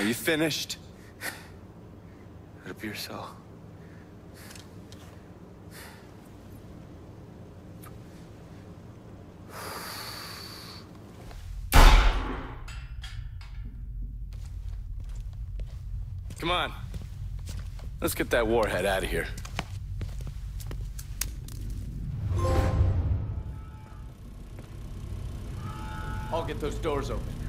Are you finished? It appears so. Come on. Let's get that warhead out of here. I'll get those doors open.